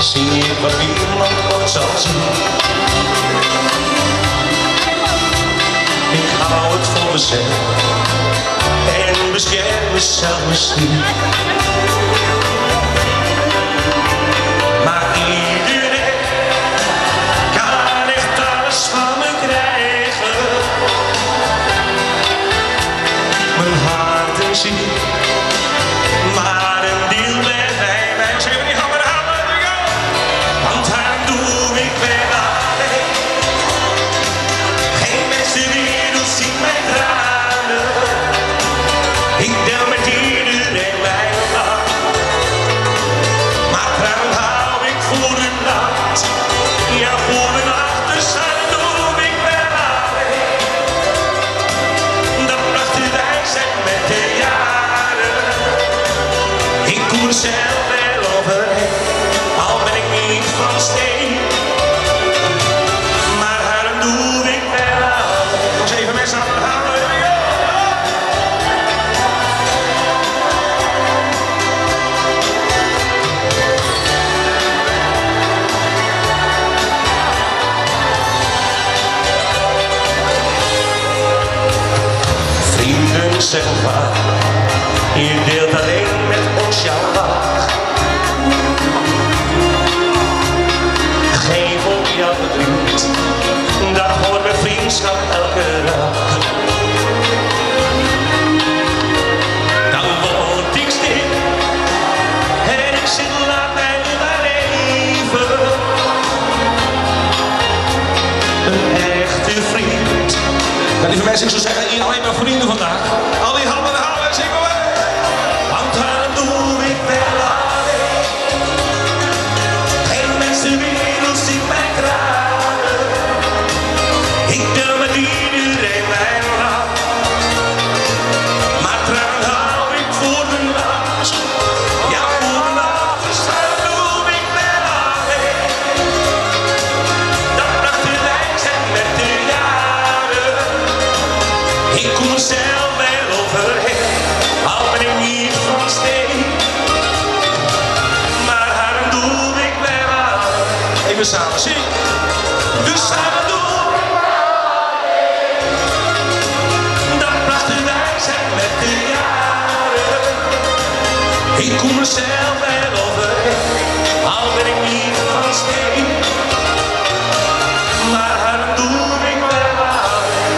zie ik wat niemand ooit zal zien. Ik hou het voor mezelf en bescherm mezelf misschien. Maar iedereen kan echt alles van me krijgen. Mijn hart en ziel, maar een deel met mij. Zeg maar die hammer, want haar doe ik wel alleen. Geen mensen wereld ziet mijn tranen. Ik deel met iedereen mijn land. Maar trouw hou ik voor een nacht. Ja, voor een nacht, dus haar doe ik wel alleen. Dat bracht de wijsheid met de jaren. Ik koer er zelf wel overheen, al ben ik niet van steen. Maar haar doe ik wel alleen. Nog eens even mensen aan de handen. Vrienden zeggen vaak, je deelt alleen met ons jouw lach. Geef op jouw verdriet, dat hoort bij vriendschap elke dag. Dan word ik stil en ik zeg laat mij maar even. Een echte vriend. Nou, lieve mensen, ik zou zeggen, hier alleen maar vrienden vandaag. Al die handen houden, zing maar mee. Want haar doe ik wel alleen. Geen mensen wereld ziet mijn tranen. Ik deel met iedereen mijn land. Maar trouw hou ik voor de nacht. Ja, voor de nacht, dus haar doe ik wel alleen. Dat bracht de wijsheid met de jaren. Ik kom er zelf wel overheen, al ben ik niet van steen. Maar haar doe ik wel alleen. Even samen zingen. Dus haar doe ik wel alleen. Dat bracht de wijsheid met de jaren. Ik kom er zelf wel overheen, al ben ik niet van steen. Maar haar doe ik wel alleen.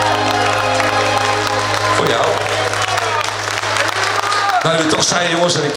Voor jou. Nou, jullie toch zijn jongens.